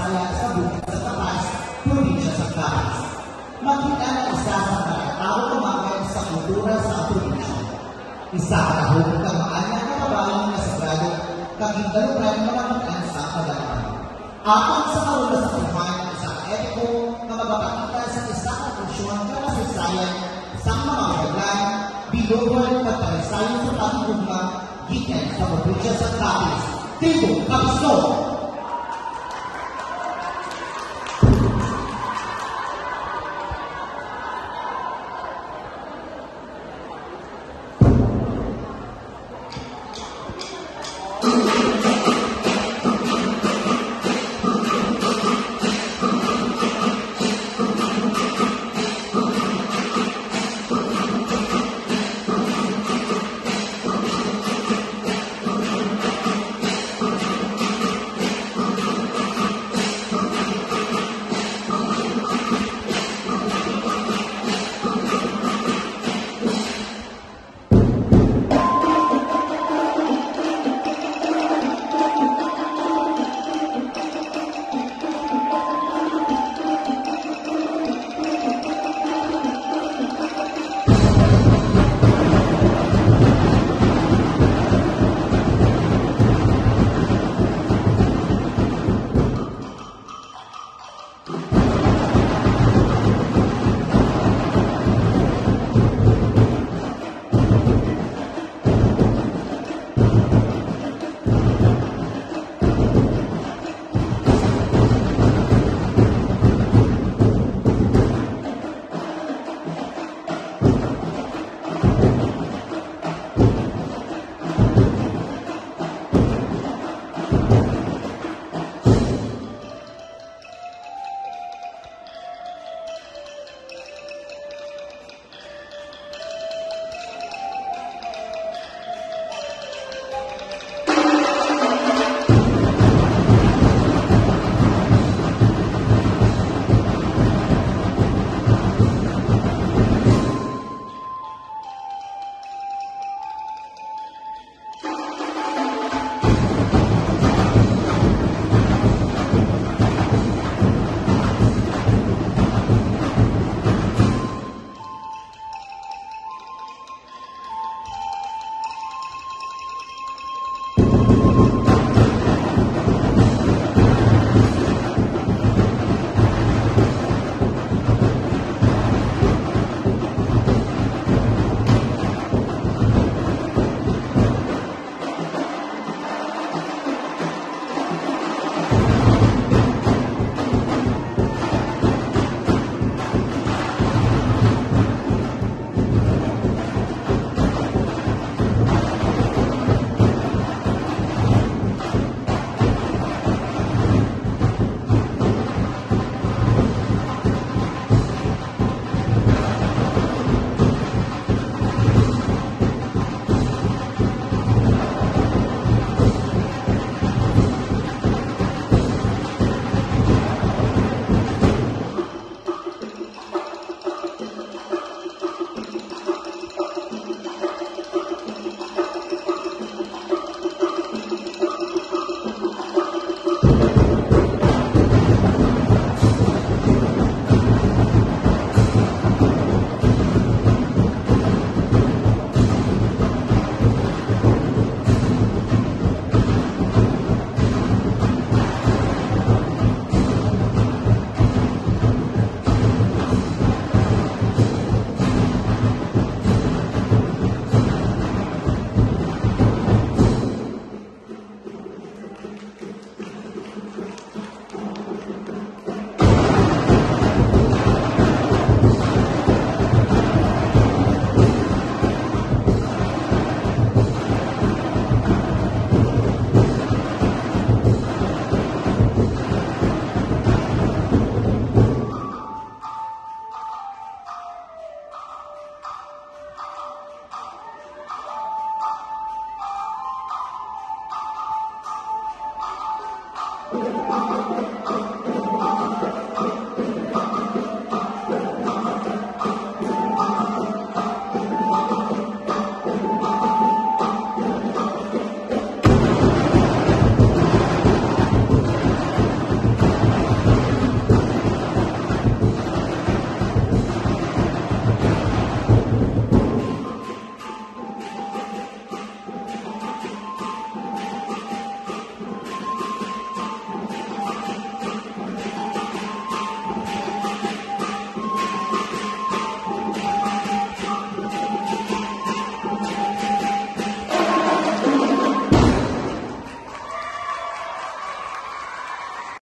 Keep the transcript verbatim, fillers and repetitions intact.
masaya sa bukid sa taas, probinsya sa Capiz. Makita ng isa sa mga tao umagal sa kultura sa probinsya. Isa ka hukong kamaan ng kababayan na sagrado, kagindalukan mga mataan sa kadalaman. Apat sa karula sa kumain ng isang epiko na magpapakita sa isang funksyon na masaysayan sa mga magaglan, bilogan at parisayan sa pagkugma, gikan sa probinsya sa Capiz. Tibo, Capiz-no!